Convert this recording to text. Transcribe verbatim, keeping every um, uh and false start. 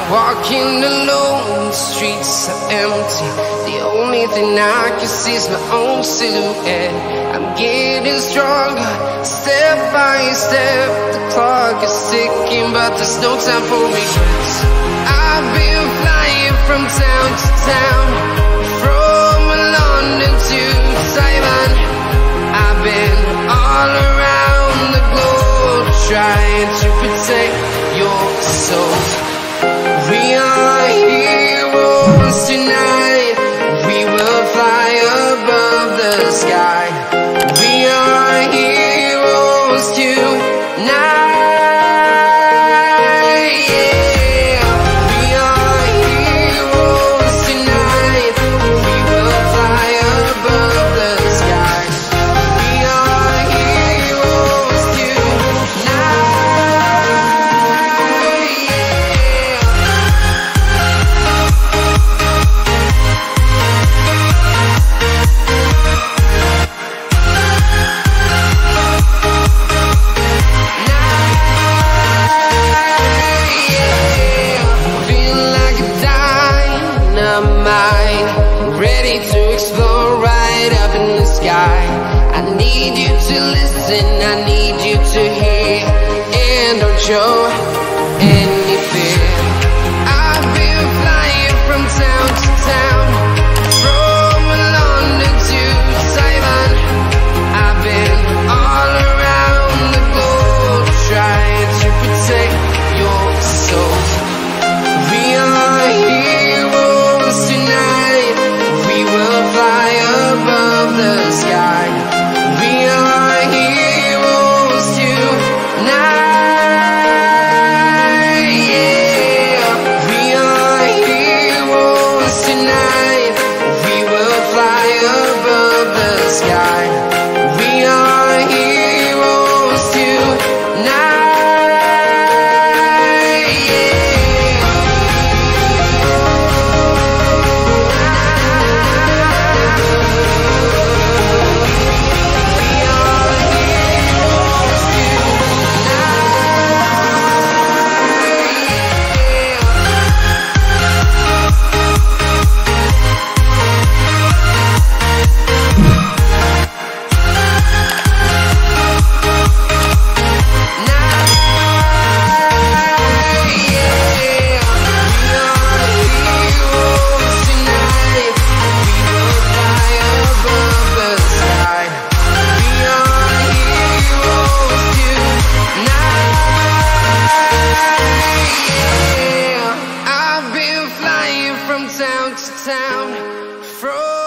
Walking alone, the streets are empty. The only thing I can see is my own silhouette. I'm getting stronger, step by step. The clock is ticking, but there's no time for regrets. I've been flying from town to town, from London to Taiwan. I've been all around the globe, trying to protect your soul. We are heroes tonight. We will fly above the sky. We are heroes tonight. Yeah. We are heroes tonight. We will fly above the sky. We are heroes tonight. Ready to explore right up in the sky. I need you to listen, I need you to hear, and don't show any fear. I've been flying from town to town, from London to Taiwan. I've been all around the globe, trying to protect your soul. We are heroes tonight. We will fly above the sky. We are heroes tonight. Yeah. We are heroes tonight. We will fly above the sky. We are heroes tonight. From town to town, from